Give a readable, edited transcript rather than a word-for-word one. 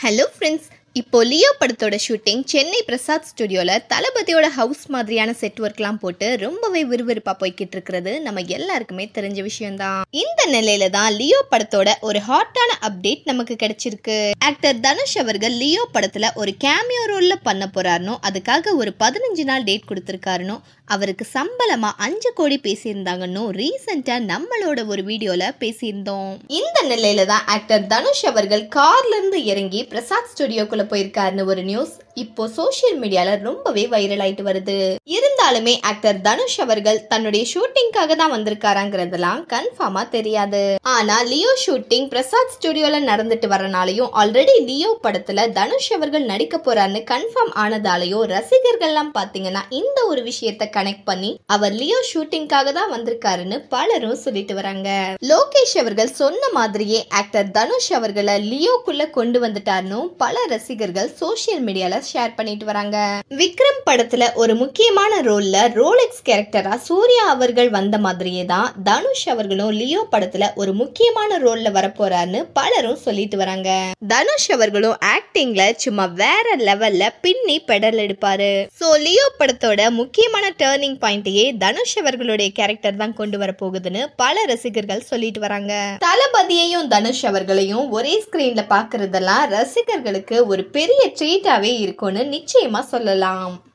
Hello friends, இப்போ லியோ படத்தோட shooting Chennai Prasad ஸ்டுடியோவில் தளபதியோட ஹவுஸ் மாதிரியான செட் ஒர்க்லாம் போட்டு ரொம்பவே விறுவிறுப்பாக போய்கிட்டு இருக்கிறது நம்ம எல்லாருக்குமே தெரிஞ்ச விஷயம்தான். இந்த நிலையில தான் லியோ படத்தோட ஒரு ஹாட்டான அப்டேட் நமக்கு கிடைச்சிருக்கு. ஆக்டர் தனுஷ் அவர்கள் லியோ படத்துல ஒரு கேமியோ ரோல்ல பண்ண போறாருனோ, அதுக்காக ஒரு 15 நாள் டேட் கொடுத்திருக்காருனோ, அவருக்கு சம்பளமா 5 கோடி பேசியிருந்தாங்கன்னு ரீசெண்டா நம்மளோட ஒரு வீடியோல பேசியிருந்தோம். இந்த நிலையில தான் ஆக்டர் தனுஷ் அவர்கள் கார்ல இருந்து இறங்கி பிரசாத் ஸ்டுடியோக்குள்ள போயிருக்காருன்னு ஒரு நியூஸ் இப்போ சோசியல் மீடியால ரொம்பவே வைரல் ஆயிட்டு வருது. இருந்தாலுமே ஆக்டர் தனுஷ் அவர்கள் தன்னுடைய ஷூட்டிங்காக தான் வந்திருக்காராங்கிறதெல்லாம் கன்ஃபார்மா தெரியாது. ஆனா லியோ ஷூட்டிங் பிரசாத் ஸ்டுடியோல நடந்துட்டு வரனாலையும், ஆல்ரெடி லியோ படத்துல தனுஷ் அவர்கள் நடிக்க போறாருன்னு கன்ஃபார்ம் ஆனதாலையும் ரசிகர்கள்லாம் பாத்தீங்கன்னா இந்த ஒரு விஷயத்தை கனெக்ட் பண்ணி அவர் லியோ ஷூட்டிங்காக தான் வந்திருக்காருன்னு பலரும் சொல்லிட்டு வராங்க. லோகேஷ் அவர்கள் சொன்ன மாதிரியே ஆக்டர் தனுஷ் அவர்களை லியோக்குள்ள கொண்டு வந்துட்டாருன்னு பல ரசிகர்கள் சோசியல் மீடியால ஷேர் பண்ணிட்டு வராங்க. விக்ரம் படத்துல ஒரு முக்கியமான ரோல்ல ரோலெக்ஸ் கேரக்டரா சூர்யா அவர்கள் வந்த மாதிரியே தான் தனுஷ் அவர்களும் லியோ படத்துல ஒரு முக்கியமான ரோல்ல வரப்போறாருன்னு பலரும் சொல்லிட்டு வராங்க. தனுஷ் அவர்களும் ஆக்டிங்ல சும்மா வேற லெவல்ல பின்னி பெடல் எடுப்பாரு. சோ லியோ படத்தோட முக்கியமான டர்னிங் பாயிண்டையே தனுஷ் அவர்களுடைய கேரக்டர் தான் கொண்டு வர போகுதுன்னு பல ரசிகர்கள் சொல்லிட்டு வராங்க. தளபதியையும் தனுஷ் அவர்களையும் ஒரே ஸ்கிரீன்ல பாக்குறதெல்லாம் ரசிகர்களுக்கு ஒரு பெரிய ட்ரீட்டாவே இருக்கும்னு நிச்சயமா சொல்லலாம்.